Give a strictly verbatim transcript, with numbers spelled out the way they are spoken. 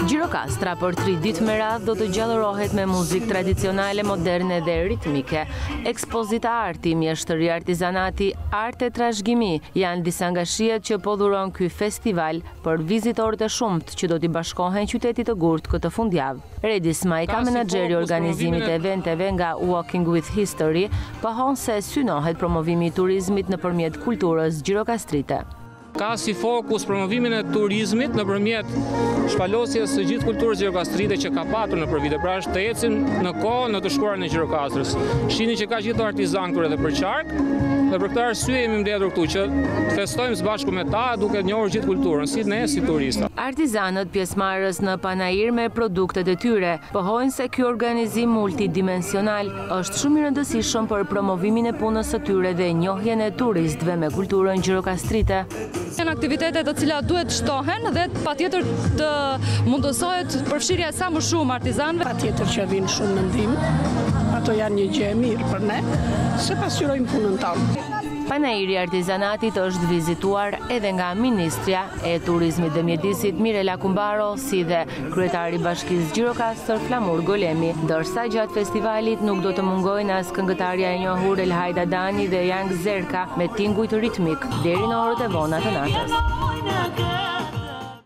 Gjirokastra për tri ditë me radhë do të gjallërohet me muzikë tradicionale, moderne dhe ritmike. Ekspozita arti, mjeshtëri, artizanati, art e trashëgimi janë disa nga shihet që po dhuron ky festival për vizitorët e shumt që do t'i bashkohen qytetit të Gurtë këtë fundjavë. Redi Smajka, menaxheri i organizimit të eventeve nga Walking with History, pohon se synohet promovimi i turizmit nëpërmjet kulturës gjirokastrite. Ka si fokus promovimin e turizmit nëpërmjet shpalosjes së gjithë kulturës gjirokastrite që ka patur nëpër vite, pra të ecim në kohë në të shkuarën e Gjirokastrës. Shihni që ka gjithë artizan këtu edhe për qark, dhe për këtë arsye jemi mbledhur këtu që të festojmë së bashku me ta duke njohur gjithë kulturën, si ne si turista. Artizanët pjesëmarrës në panair me produktet e tyre pohojnë se ky organizim multidimensional është shumë i rëndësishëm për promovimin e punës së tyre dhe njohjen e turistëve me kulturën gjirokastrite. Janë aktivitete të cilat duhet shtohen dhe patjetër të mundësohet përfshirja sa më shumë artizanëve. Patjetër që vinë shumë në ndihmë, ato janë një gjë e mirë për ne, se pasqyrojmë punën tonë. Panairi i artizanatit është vizituar edhe nga Ministrja e Turizmit dhe Mjedisit Mirela Kumbaro, si dhe kryetari i Bashkisë Gjirokastër Flamur Golemi, ndërsa gjatë festivalit nuk do të mungojnë as këngëtarja e njohur Elhajda Dani dhe Young Zerka me tingujt ritmik deri në orët e vona të natës.